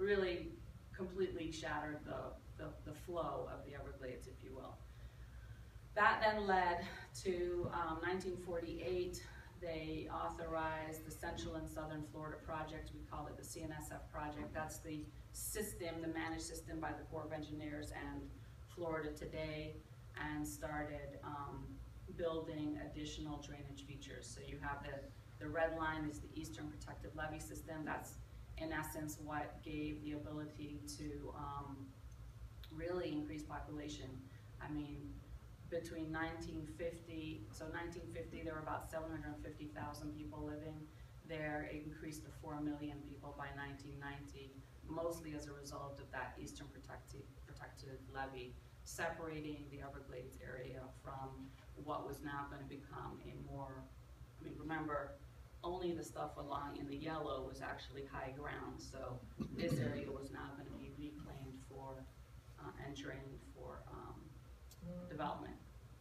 really completely shattered the flow of the Everglades, if you will. That then led to 1948. They authorized the Central and Southern Florida Project. We call it the CNSF project. That's the system, the managed system by the Corps of Engineers and Florida Today, and started building additional drainage features. So you have the red line is the Eastern Protected Levee System. That's in essence what gave the ability to really increase population. I mean, between 1950, so 1950 there were about 750,000 people living there. It increased to 4 million people by 1990, mostly as a result of that Eastern Protected Levee, separating the Everglades area from what was now going to become a more, I mean, remember, only the stuff along in the yellow was actually high ground, so this area was now going to be reclaimed for and drained for development.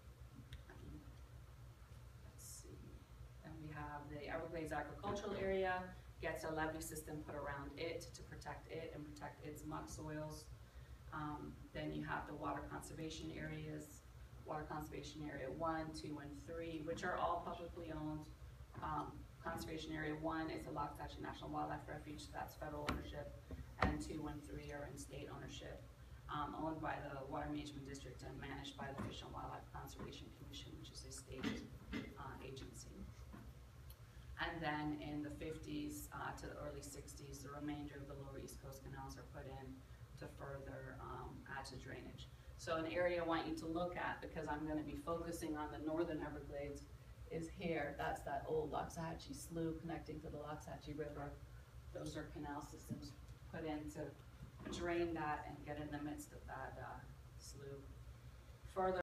Let's see. Then we have the Everglades Agricultural Area, gets a levee system put around it to protect it and protect its muck soils. Then you have the water conservation areas, Water Conservation Area 1, 2, and 3, which are all publicly owned. Conservation Area 1 is the Loxahatchee National Wildlife Refuge, so that's federal ownership, and 2 and 3 are in state ownership, owned by the Water Management District and managed by the Fish and Wildlife Conservation Commission, which is a state agency. And then in the 50s to the early 60s, the remainder of the lower East Coast canals are put in to further add to drainage. So an area I want you to look at, because I'm going to be focusing on the northern Everglades, is here. That's that old Loxahatchee Slough connecting to the Loxahatchee River. Those are canal systems put in to drain that and get in the midst of that slough. Further